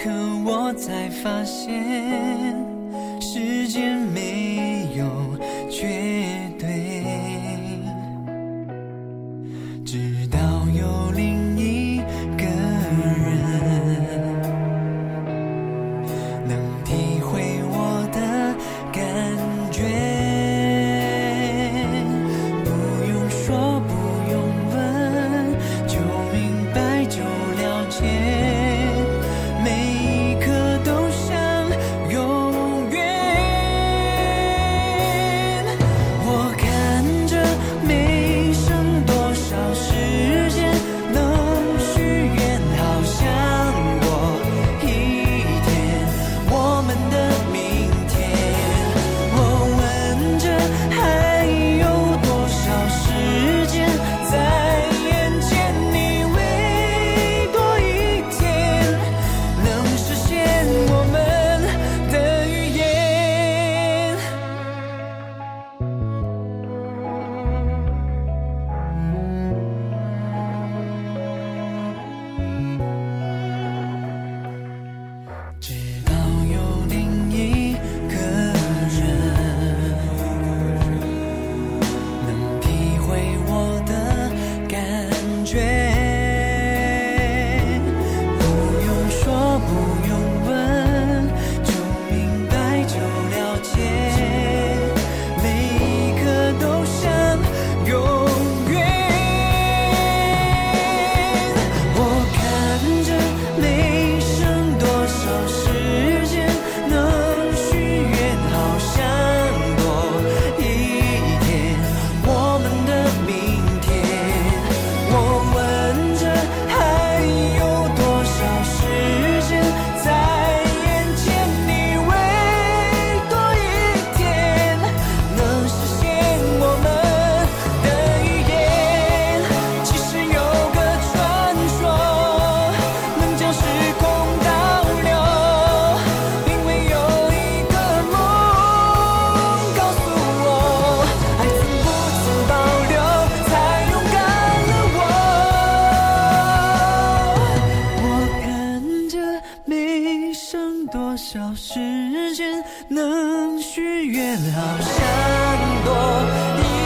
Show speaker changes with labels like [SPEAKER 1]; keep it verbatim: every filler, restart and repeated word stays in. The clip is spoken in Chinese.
[SPEAKER 1] 可我才发现，时间没有绝对，直到有另一个人能体会我的感觉，不用说不用问，就明白就了解，每一刻都像永远。我看着没剩多少时间能许愿，好像多一天我们的明天。我问着还有多少时间在眼前，你会多一天能实现我们的预言。直到有另一个人能体会我的感觉，不用说不用问，就明白就了解，每一刻都像永远。我看着没剩多少时间能许愿，好像多一天我们的明天。我问着还有多少时间在眼前，你会多一天能实现我们的预言。其实有个传说能将时空倒流，因为有一个梦告诉我，爱曾不曾保留，才勇敢了我。我看着没剩多少时间能许愿，好像多一